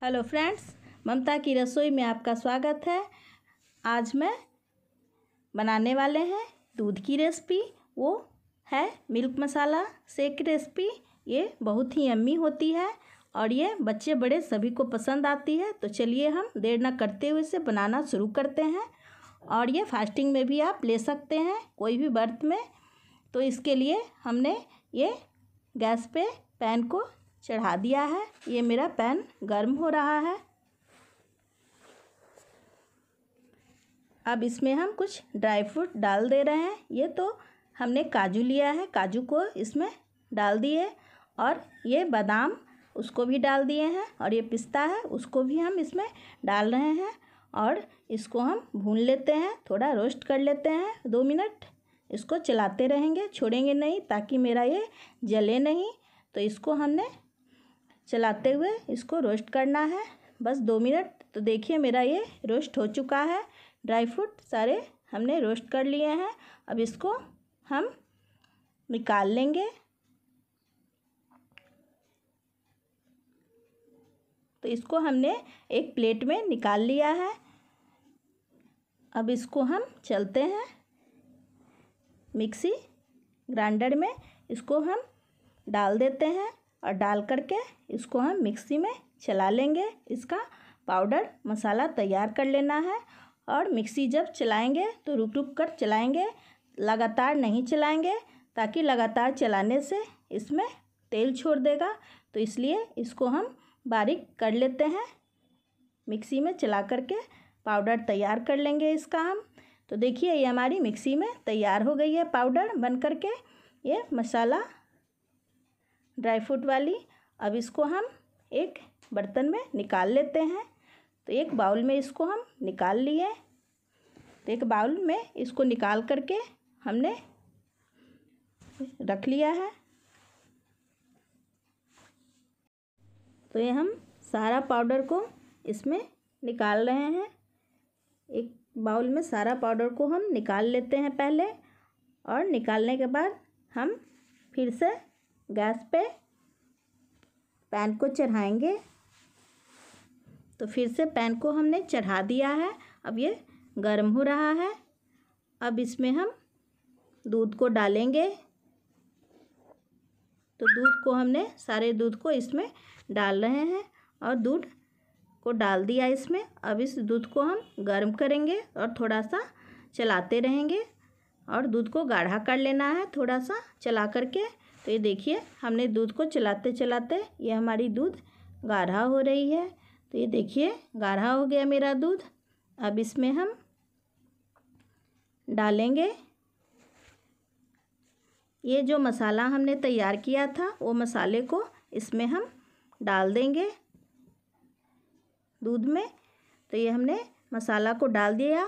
Hello friends, ममता की रसोई में आपका स्वागत है। आज मैं बनाने वाले हैं दूध की रेसिपी। वो है मिल्क मसाला शेक रेसिपी। ये बहुत ही यम्मी होती है और ये बच्चे बड़े सभी को पसंद आती है। तो चलिए हम देर न करते हुए इसे बनाना शुरू करते हैं। और ये फास्टिंग में भी आप ले सकते हैं, कोई भी व्रत में। तो इसके लिए हमने ये गैस पे पैन को चढ़ा दिया है। ये मेरा पैन गर्म हो रहा है। अब इसमें हम कुछ ड्राई फ्रूट डाल दे रहे हैं। ये तो हमने काजू लिया है, काजू को इसमें डाल दिए। और ये बादाम, उसको भी डाल दिए हैं। और ये पिस्ता है, उसको भी हम इसमें डाल रहे हैं। और इसको हम भून लेते हैं, थोड़ा रोस्ट कर लेते हैं। 2 मिनट इसको चलाते रहेंगे, छोड़ेंगे नहीं, ताकि मेरा ये जले नहीं। तो इसको हमने चलाते हुए इसको रोस्ट करना है, बस 2 मिनट। तो देखिए मेरा ये रोस्ट हो चुका है। ड्राई फ्रूट सारे हमने रोस्ट कर लिए हैं। अब इसको हम निकाल लेंगे। तो इसको हमने एक प्लेट में निकाल लिया है। अब इसको हम चलते हैं मिक्सी ग्राइंडर में, इसको हम डाल देते हैं। और डाल करके इसको हम मिक्सी में चला लेंगे। इसका पाउडर मसाला तैयार कर लेना है। और मिक्सी जब चलाएंगे तो रुक रुक कर चलाएंगे, लगातार नहीं चलाएंगे, ताकि लगातार चलाने से इसमें तेल छोड़ देगा। तो इसलिए इसको हम बारीक कर लेते हैं, मिक्सी में चला करके पाउडर तैयार कर लेंगे इसका हम। तो देखिए ये हमारी मिक्सी में तैयार हो गई है पाउडर बन करके, ये मसाला ड्राई फ्रूट वाली। अब इसको हम एक बर्तन में निकाल लेते हैं। तो एक बाउल में इसको हम निकाल लिए। तो एक बाउल में इसको निकाल करके हमने रख लिया है। तो ये हम सारा पाउडर को इसमें निकाल रहे हैं। एक बाउल में सारा पाउडर को हम निकाल लेते हैं पहले। और निकालने के बाद हम फिर से गैस पे पैन को चढ़ाएंगे। तो फिर से पैन को हमने चढ़ा दिया है। अब ये गर्म हो रहा है। अब इसमें हम दूध को डालेंगे। तो दूध को हमने सारे दूध को इसमें डाल रहे हैं। और दूध को डाल दिया इसमें। अब इस दूध को हम गर्म करेंगे और थोड़ा सा चलाते रहेंगे। और दूध को गाढ़ा कर लेना है थोड़ा सा चला करके। तो ये देखिए हमने दूध को चलाते चलाते ये हमारी दूध गाढ़ा हो रही है। तो ये देखिए गाढ़ा हो गया मेरा दूध। अब इसमें हम डालेंगे ये जो मसाला हमने तैयार किया था, वो मसाले को इसमें हम डाल देंगे दूध में। तो ये हमने मसाला को डाल दिया।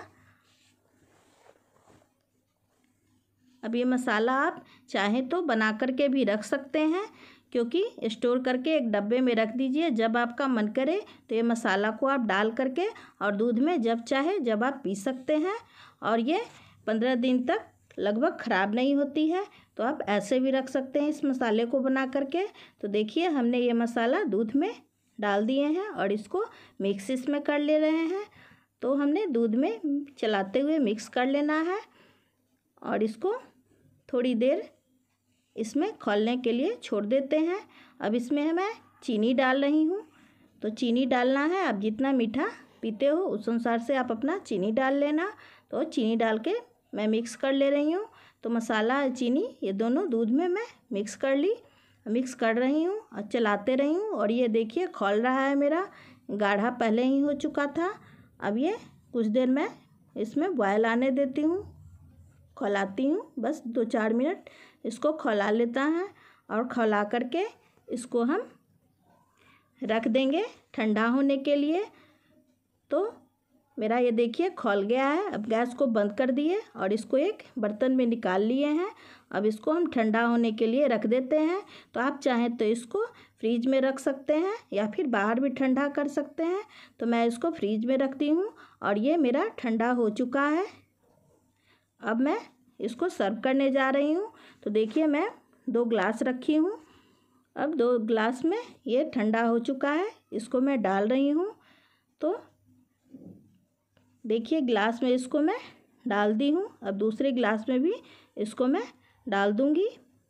अब ये मसाला आप चाहें तो बना करके भी रख सकते हैं, क्योंकि स्टोर करके एक डब्बे में रख दीजिए। जब आपका मन करे तो ये मसाला को आप डाल करके और दूध में जब चाहे जब आप पी सकते हैं। और ये 15 दिन तक लगभग ख़राब नहीं होती है। तो आप ऐसे भी रख सकते हैं इस मसाले को बना करके। तो देखिए हमने ये मसाला दूध में डाल दिए हैं और इसको मिक्स इसमें कर ले रहे हैं। तो हमने दूध में चलाते हुए मिक्स कर लेना है। और इसको थोड़ी देर इसमें खौलने के लिए छोड़ देते हैं। अब इसमें मैं चीनी डाल रही हूँ। तो चीनी डालना है, आप जितना मीठा पीते हो उस अनुसार से आप अपना चीनी डाल लेना। तो चीनी डाल के मैं मिक्स कर ले रही हूँ। तो मसाला चीनी ये दोनों दूध में मैं मिक्स कर ली, मिक्स कर रही हूँ और चलाते रही हूँ। और ये देखिए खौल रहा है मेरा, गाढ़ा पहले ही हो चुका था। अब ये कुछ देर मैं इसमें बॉयल आने देती हूँ, खौलाती हूँ। बस 2-4 मिनट इसको खौला लेता है। और खौला करके इसको हम रख देंगे ठंडा होने के लिए। तो मेरा ये देखिए खौल गया है। अब गैस को बंद कर दिए और इसको एक बर्तन में निकाल लिए हैं। अब इसको हम ठंडा होने के लिए रख देते हैं। तो आप चाहें तो इसको फ्रीज में रख सकते हैं या फिर बाहर भी ठंडा कर सकते हैं। तो मैं इसको फ्रीज में रखती हूँ। और ये मेरा ठंडा हो चुका है। अब मैं इसको सर्व करने जा रही हूँ। तो देखिए मैं 2 ग्लास रखी हूँ अब 2 गिलास में ये ठंडा हो चुका है, इसको मैं डाल रही हूँ। तो देखिए गिलास में इसको मैं डाल दी हूँ। अब दूसरे गिलास में भी इसको मैं डाल दूँगी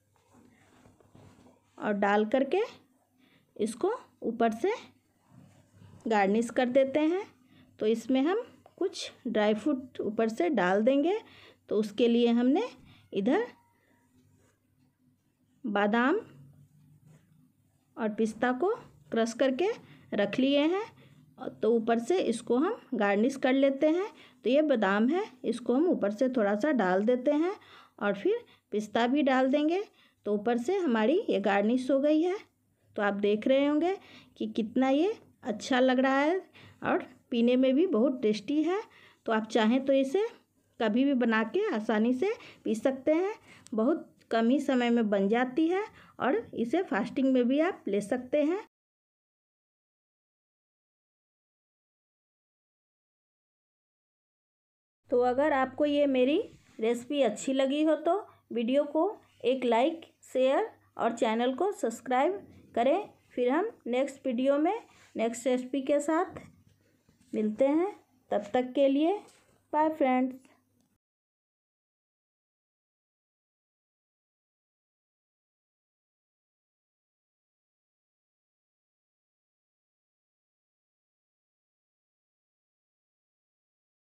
और डाल करके इसको ऊपर से गार्निश कर देते हैं। तो इसमें हम कुछ ड्राई फ्रूट ऊपर से डाल देंगे। तो उसके लिए हमने इधर बादाम और पिस्ता को क्रश करके रख लिए हैं। तो ऊपर से इसको हम गार्निश कर लेते हैं। तो ये बादाम है, इसको हम ऊपर से थोड़ा सा डाल देते हैं और फिर पिस्ता भी डाल देंगे। तो ऊपर से हमारी ये गार्निश हो गई है। तो आप देख रहे होंगे कि कितना ये अच्छा लग रहा है और पीने में भी बहुत टेस्टी है। तो आप चाहें तो इसे कभी भी बना के आसानी से पी सकते हैं। बहुत कम ही समय में बन जाती है और इसे फास्टिंग में भी आप ले सकते हैं। तो अगर आपको ये मेरी रेसिपी अच्छी लगी हो तो वीडियो को एक लाइक, शेयर और चैनल को सब्सक्राइब करें। फिर हम नेक्स्ट वीडियो में नेक्स्ट रेसिपी के साथ मिलते हैं। तब तक के लिए बाय फ्रेंड्स।